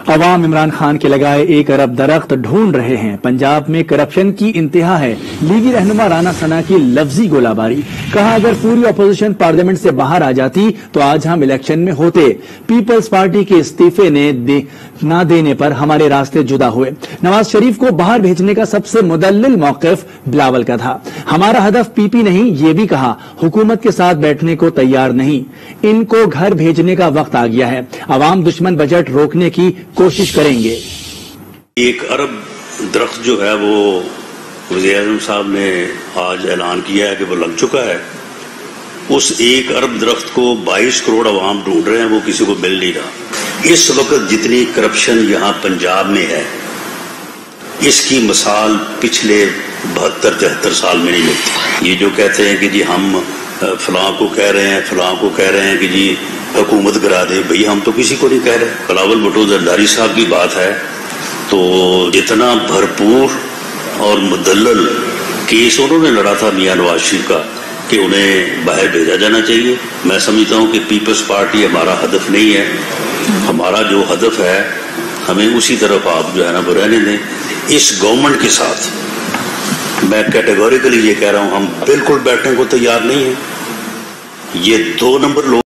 عوام عمران خان کے لگائے 1 ارب درخت ڈھونڈ رہے ہیں۔ پنجاب میں کرپشن کی انتہا ہے۔ لیگی رہنما رانا ثنا کی لفظی گولہ باری۔ کہا اگر پوری اپوزیشن پارلیمنٹ سے باہر آ جاتی تو آج ہم الیکشن میں ہوتے۔ پیپلز پارٹی کے استعفے نہ دینے پر ہمارے راستے جدا ہوئے۔ نواز شریف کو باہر بھیجنے کا سب سے مدلل موقف بلاول کا تھا۔ ہمارا ہدف پی پی نہیں، یہ بھی کہا۔ حکومت کے ساتھ بیٹھنے کو تیار نہیں۔ ان کو گھر بھیجنے کا وقت آ گیا ہے۔ عوام دشمن بجٹ روکنے کی کوشش کریں گے۔ 1 ارب درخت جو ہے وہ وزیر اعظم صاحب نے آج اعلان کیا ہے کہ وہ لگ چکا ہے۔ اس 1 ارب درخت کو 22 کروڑ عوام ڈھونڈ رہے ہیں، وہ کسی کو مل نہیں رہا۔ اس وقت جتنی کرپشن یہاں پنجاب میں ہے، اس کی مثال پچھلے 72-73 سال میں نہیں ملتی۔ یہ جو کہتے ہیں کہ جی ہم فلاں کو کہہ رہے ہیں، فلاں کو کہہ رہے ہیں کہ جی حکومت کرا دے، بھئی ہم تو کسی کو نہیں کہہ رہے۔ بلاول بھٹو زرداری صاحب کی بات ہے تو جتنا بھرپور اور مدلل کیس انہوں نے لڑا تھا میاں نواز شریف کا کہ انہیں باہر بھیجا جانا چاہیے، میں سمجھتا ہوں کہ پیپلز پارٹی ہمارا ہدف نہیں ہے۔ ہمارا جو ہدف ہے ہمیں اسی طرف آپ جو ہے نا وہ رہنے دیں۔ اس گورنمنٹ کے ساتھ میں کیٹیگوریکلی یہ کہہ رہا ہوں، ہم بالکل بیٹھنے کو تیار نہیں ہیں۔ یہ 2 نمبر لوگ